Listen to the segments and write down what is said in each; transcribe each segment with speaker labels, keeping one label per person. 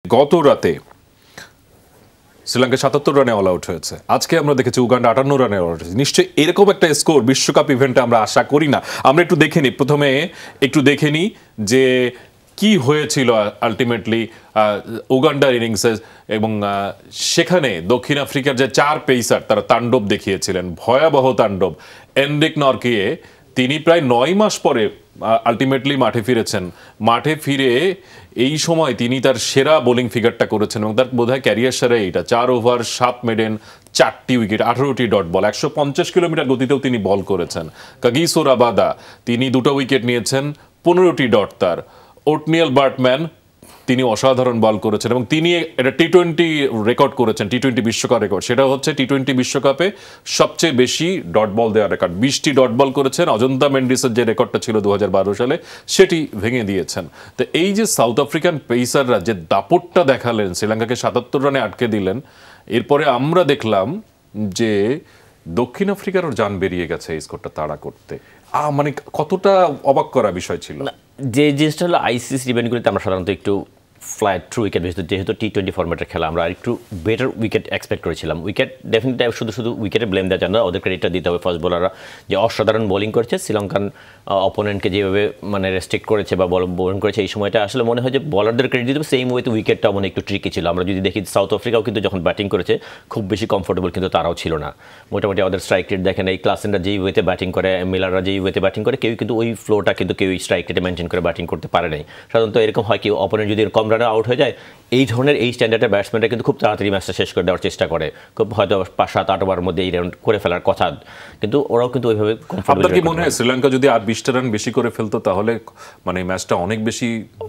Speaker 1: গত রাতে শ্রীলঙ্কা ৭৭ রানে অল আউট হয়েছে, আজকে আমরা দেখেছি উগান্ডা ৫৮ রানে অল আউট হয়েছে। নিশ্চয়ই এরকম একটা স্কোর বিশ্বকাপ ইভেন্টে আমরা আশা করি না। আমরা একটু দেখে নিই, প্রথমে একটু দেখে নিই যে কি হয়েছিল আলটিমেটলি উগান্ডার ইনিংসে, এবং সেখানে দক্ষিণ আফ্রিকার যে ৪ পেসার তারা তাণ্ডব দেখিয়েছিলেন, ভয়াবহ তাণ্ডব। এনরিক নরকিয়ে তিনি প্রায় ৯ মাস পরে আলটিমেটলি মাঠে ফিরেছেন। মাঠে ফিরে এই সময় তিনি তার সেরা বোলিং ফিগারটা করেছেন এবং তার বোধহয় ক্যারিয়ার সেরা এইটা। ৪ ওভার ৭ মেডেন, ৪টি উইকেট, ১৮টি ডট বল, ১৫০ কিলোমিটার গতিতেও তিনি বল করেছেন। কাগিসো রাবাদা তিনি ২টো উইকেট নিয়েছেন, ১৫টি ডট তার। ওটনিয়েল বার্টম্যান তিনি অসাধারণ বল করেছেন এবং তিনি একটা টি-20 রেকর্ড করেছেন, টি-20 বিশ্বকাপ রেকর্ড। সেটা হচ্ছে টি-20 বিশ্বকাপে সবচেয়ে বেশি ডট বল দেওয়ার রেকর্ড। ২০টি ডট বল করেছেন। অজন্তা মেন্ডিসের যে রেকর্ডটা ছিল ২০১২ সালে সেটি ভেঙে দিয়েছেন। তো এই যে সাউথ আফ্রিকান পেসাররা যে দাপটটা দেখালেন, শ্রীলঙ্কাকে ৭৭ রানে আটকে দিলেন, এরপরে আমরা দেখলাম যে দক্ষিণ আফ্রিকারও জান বেরিয়ে গেছে এই স্কোরটা তাড়া করতে। মানে কতটা অবাক করা বিষয় ছিল।
Speaker 2: যে জিনিসটা হলো আইসিসি ইভেন্টগুলিতে আমরা সাধারণত একটু ফ্ল্যাট থ্রু উইকেট বেশি, যেহেতু টি-20 ফরম্যাটের খেলা আমরা একটু বেটার উইকেট এক্সপেক্ট করেছিলাম। উইকেট ডেফিনেটলি শুধু উইকেটে ব্লেম দেওয়া যায় না, ওদের ক্রেডিটটা দিতে হবে। ফাস্ট বোলাররা যে অসাধারণ বোলিং করেছে, শ্রীলঙ্কান অপোনেন্টকে যেভাবে মানে রেস্ট্রিক্ট করেছে বা বোলিং করেছে, এই সময়টা আসলে মনে হয় যে বলারদের ক্রেডিট দিতে হবে। সেম ওয়েতে উইকেটটাও মানে একটু ট্রিকি ছিল। আমরা যদি দেখি সাউথ আফ্রিকাও কিন্তু যখন ব্যাটিং করেছে খুব বেশি কমফোর্টেবল কিন্তু তারাও ছিল না। মোটামুটি ওদের স্ট্রাইক রেট দেখেন, এই ক্লাসেনরা যেই ওয়েতে ব্যাটিং করে, মিলাররা যেই ওয়েতে ব্যাটিং করে, কেউ কিন্তু ওই ফ্লোটা কিন্তু কেউ স্ট্রাইক রেটে মেনটেন করে ব্যাটিং করতে পারে নাই। সাধারণত এরকম হয় কি, অপোনেন্ট যদি কম রানে আউট হয়ে যায়, এই ধরনের এই স্ট্যান্ডার্ডের ব্যাটসম্যানরা কিন্তু খুব তাড়াতাড়ি ম্যাচটা শেষ করে দেওয়ার চেষ্টা করে, খুব হয়তো ৫-৭-৮ ওভারের মধ্যে এই রাউন্ড করে ফেলার কথা, কিন্তু ওরাও কিন্তু ওইভাবে কমফোর্টেবল।
Speaker 1: আপনার কি মনে হয় শ্রীলঙ্কা যদি আর ২০টা রান বেশি করে ফেলতো তাহলে মানে ম্যাচটা অনেক বেশি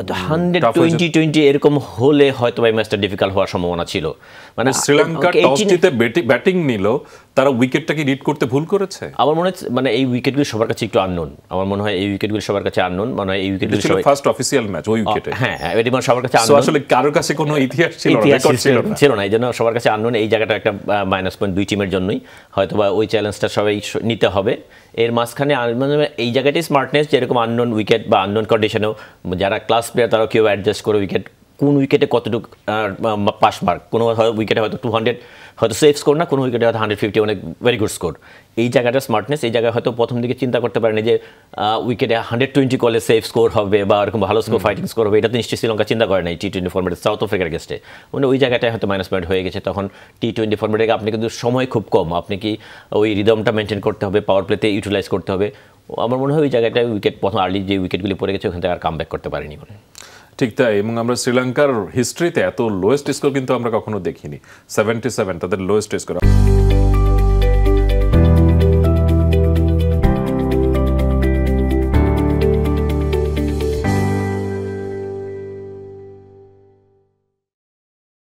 Speaker 2: 120-20 এরকম হলে হয়তো এই ম্যাচটা ডিফিকাল্ট হওয়ার সম্ভাবনা ছিল। মানে
Speaker 1: শ্রীলঙ্কা টস জিতে ব্যাটিং নিল, তারা উইকেটটাকে রিড করতে ভুল করেছে।
Speaker 2: আমার মনে হয় মানে এই উইকেটগুলো সবার কাছে একটু আননোন। আমার মনে হয় এই উইকেটগুলো সবার কাছে আননোন। মানে এই উইকেটগুলো
Speaker 1: ছিল ফার্স্ট অফিসিয়াল ম্যাচ ওই উইকেটে।
Speaker 2: হ্যাঁ, এটি মানে সবার কাছে আননোন।
Speaker 1: আসলে কারোর কাছে কোনো ইতিহাস ছিল না, রেকর্ড
Speaker 2: ছিল না, এই জন্য সবার কাছে আননোন। এই জায়গাটা একটা মাইনাস পয়েন্ট দুই টিমের জন্যই, হয়তো বা ওই চ্যালেঞ্জটা সবাই নিতে হবে। এর মাঝখানে এই জায়গাটাই স্মার্টনেস, যেরকম আননোন উইকেট বা আননোন কন্ডিশনেও যারা ক্লাস প্লেয়ার তারাও কেউ অ্যাডজাস্ট করে উইকেট, কোন উইকেটে কতটুকু পাস মার্ক, কোনো উইকেটে হয়তো 200 হয়তো সেফ স্কোর না, কোনো উইকেটে হয়তো 150 অনেক ভেরি গুড স্কোর। এই জায়গাটা স্মার্টনেস। এই জায়গায় হয়তো প্রথম দিকে চিন্তা করতে পারেনি যে উইকেটে 120 করলে সেফ স্কোর হবে বা এরকম ভালো স্কোর, ফাইটিং স্কোর হবে, এটা তো নিশ্চয়ই শ্রীলঙ্কা চিন্তা করে নাই টি-20 ফরম্যাটে সাউথ আফ্রিকার গেস্টে। মানে ওই জায়গাটায় হয়তো মাইনাস পয়েন্ট হয়ে গেছে। তখন টি-20 ফরম্যাটে আপনি কিন্তু সময় খুব কম, আপনি কি ওই রিদমটা মেনটেন করতে হবে, পাওয়ার প্লেতে ইউটিলাইজ করতে হবে। আমার মনে হয় ওই জায়গাটায় উইকেট প্রথম আর্লি যে উইকেটগুলি পড়ে গেছে ওখান থেকে আর কাম ব্যাক করতে পারেনি বলে।
Speaker 1: ঠিক তাই। এবং আমরা শ্রীলঙ্কার হিস্ট্রিতে এত লোয়েস্ট স্কোর কিন্তু আমরা কখনো দেখিনি। 77 তাদের লোয়েস্ট স্কোর।